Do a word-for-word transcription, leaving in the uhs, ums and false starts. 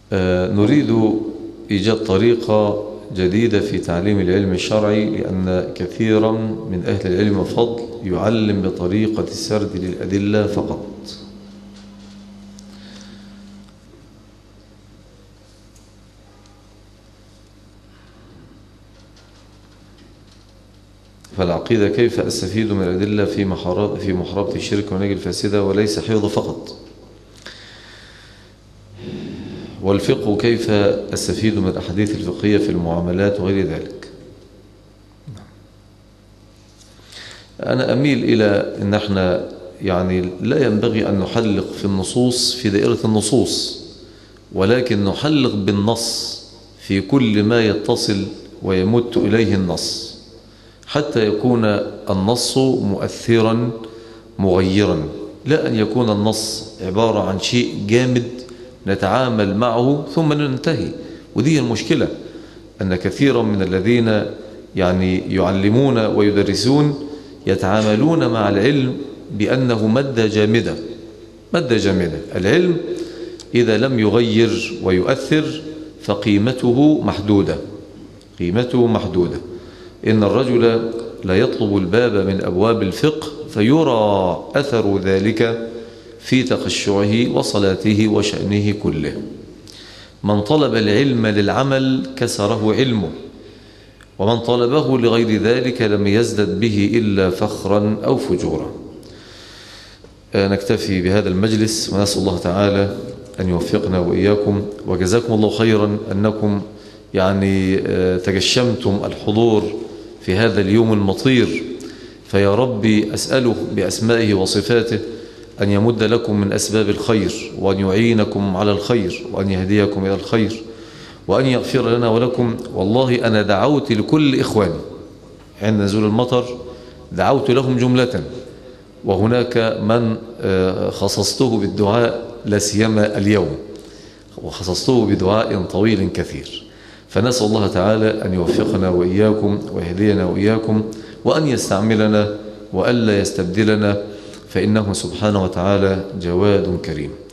آه نريد إيجاد طريقة جديدة في تعليم العلم الشرعي، لأن كثيرا من أهل العلم فضل يعلم بطريقة السرد للأدلة فقط. فالعقيدة كيف أستفيد من الأدلة في محاربة في محاربة الشرك ونجي الفاسدة وليس حفظ فقط؟ والفقه كيف أستفيد من الأحاديث الفقهية في المعاملات وغير ذلك؟ أنا أميل إلى أن احنا يعني لا ينبغي أن نحلق في النصوص في دائرة النصوص، ولكن نحلق بالنص في كل ما يتصل ويمت إليه النص، حتى يكون النص مؤثرا مغيرا، لا أن يكون النص عبارة عن شيء جامد نتعامل معه ثم ننتهي. ودي المشكلة، أن كثيرا من الذين يعني يعلمون ويدرسون يتعاملون مع العلم بأنه مادة جامدة. مادة جامدة. العلم إذا لم يغير ويؤثر فقيمته محدودة. قيمته محدودة. إن الرجل لا يطلب الباب من أبواب الفقه فيرى أثر ذلك في تخشعه وصلاته وشأنه كله. من طلب العلم للعمل كسره علمه، ومن طلبه لغير ذلك لم يزدد به إلا فخرا أو فجورا. نكتفي بهذا المجلس ونسأل الله تعالى أن يوفقنا وإياكم، وجزاكم الله خيرا أنكم يعني تجشمتم الحضور في هذا اليوم المطير. فيا ربي أسأله بأسمائه وصفاته أن يمد لكم من أسباب الخير، وأن يعينكم على الخير، وأن يهديكم إلى الخير، وأن يغفر لنا ولكم. والله أنا دعوت لكل إخواني عند نزول المطر، دعوت لهم جملة، وهناك من خصصته بالدعاء لا سيما اليوم، وخصصته بدعاء طويل كثير. فنسأل الله تعالى أن يوفقنا وإياكم ويهدينا وإياكم، وأن يستعملنا وألا يستبدلنا، فإنه سبحانه وتعالى جواد كريم.